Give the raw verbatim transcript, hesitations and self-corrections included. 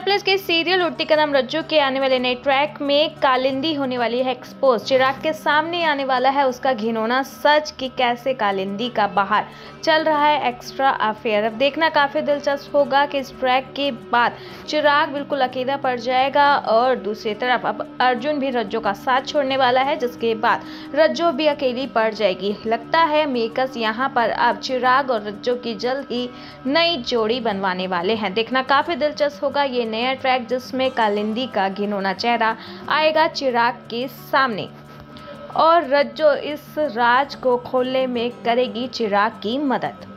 Plus के serial उड़ती कदम रज्जू के आने वाले नए ट्रैक में कालिंदी होने वाली है एक्सपोज। चिराग के सामने आने वाला है उसका घिनौना सच कि कैसे कालिंदी का बाहर चल रहा है एक्स्ट्रा अफेयर। अब देखना काफी दिलचस्प होगा कि इस ट्रैक के बाद चिराग बिल्कुल अकेला पड़ जाएगा और दूसरी तरफ अब अर्जुन भी रज्जू का साथ छोड़ने वाला है, जिसके बाद रज्जू भी अकेली पड़ जाएगी। लगता है मेकर्स यहाँ पर अब चिराग और रज्जू की जल्द ही नई जोड़ी बनवाने वाले हैं। देखना काफी दिलचस्प होगा ये नया ट्रैक जिसमें कालिंदी का घिनौना चेहरा आएगा चिराग के सामने और रज्जू इस राज को खोलने में करेगी चिराग की मदद।